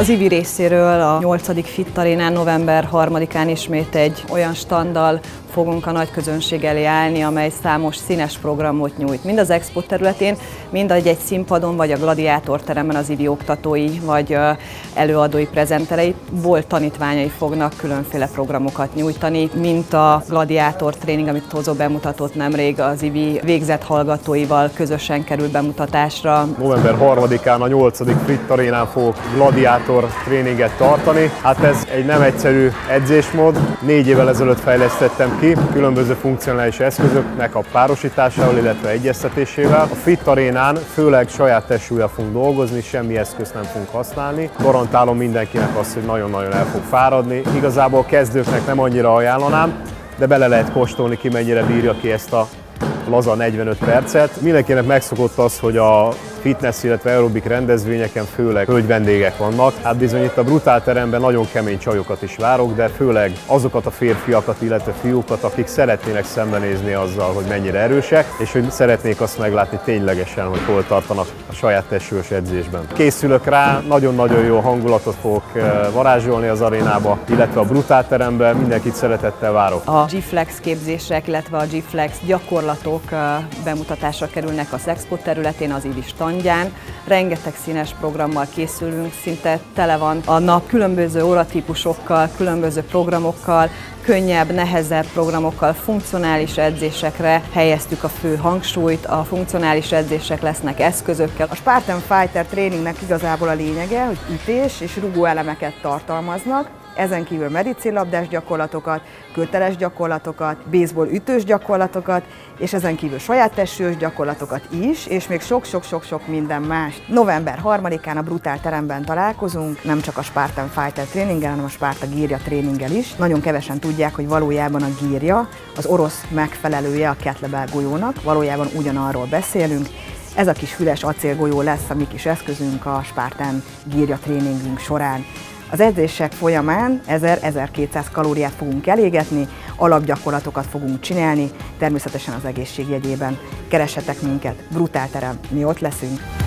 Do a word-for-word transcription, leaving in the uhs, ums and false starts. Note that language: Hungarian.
Az i vé részéről a nyolcadik Fit Arénán november harmadikán ismét egy olyan standdal fogunk a nagy közönség elé állni, amely számos színes programot nyújt. Mind az expo területén, mind egy-egy színpadon, vagy a Gladiátor teremben az i vé oktatói, vagy előadói prezenterei, volt tanítványai fognak különféle programokat nyújtani, mint a Gladiátor tréning, amit Tozó bemutatott nemrég, az i vé végzett hallgatóival közösen kerül bemutatásra. november harmadikán a nyolcadik Fit Arénán fogok Gladiátor tréninget tartani. Hát ez egy nem egyszerű edzésmód. Négy évvel ezelőtt fejlesztettem ki, különböző funkcionális eszközöknek a párosításával, illetve egyeztetésével. A Fit Arénán főleg saját testsúllyal fogunk dolgozni, semmi eszközt nem fogunk használni. Garantálom mindenkinek azt, hogy nagyon-nagyon el fog fáradni. Igazából a kezdőknek nem annyira ajánlanám, de bele lehet kóstolni, ki mennyire bírja ki ezt a laza negyvenöt percet. Mindenkinek megszokott az, hogy a fitness, illetve aerobik rendezvényeken főleg hölgy vendégek vannak. Hát bizony itt a Brutál teremben nagyon kemény csajokat is várok, de főleg azokat a férfiakat, illetve fiúkat, akik szeretnének szembenézni azzal, hogy mennyire erősek, és hogy szeretnék azt meglátni ténylegesen, hogy hol tartanak a saját testsúlyos edzésben. Készülök rá, nagyon-nagyon jó hangulatot fogok varázsolni az arénába, illetve a Brutál teremben, mindenkit szeretettel várok. A G-Flex képzések, illetve a G-Flex gyakorlatok bemutatásra kerülnek az expo területén, az i vé standján. Rengeteg színes programmal készülünk, szinte tele van a nap különböző óratípusokkal, különböző programokkal, könnyebb, nehezebb programokkal, funkcionális edzésekre helyeztük a fő hangsúlyt, a funkcionális edzések lesznek eszközökkel. A Spartan Fighter tréningnek igazából a lényege, hogy ütés és rugó elemeket tartalmaznak, ezen kívül medicillabdás gyakorlatokat, köteles gyakorlatokat, baseball ütős gyakorlatokat, és ezen kívül saját testsúlyos gyakorlatokat is, és még sok-sok-sok-sok minden más. november harmadikán a Brutál teremben találkozunk, nem csak a Spartan Fighter tréninggel, hanem a Sparta Gírja tréninggel is. Nagyon kevesen tudják, hogy valójában a gírja az orosz megfelelője a kettlebell golyónak, valójában ugyanarról beszélünk. Ez a kis füles acélgolyó lesz a mi kis eszközünk a Spartan Gírja tréningünk során. Az edzések folyamán ezer-ezerkétszáz kalóriát fogunk elégetni, alapgyakorlatokat fogunk csinálni, természetesen az egészség jegyében. Keressetek minket, Brutál terem, mi ott leszünk!